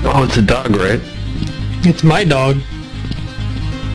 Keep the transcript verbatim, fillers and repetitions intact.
Oh, it's a dog, right? It's my dog.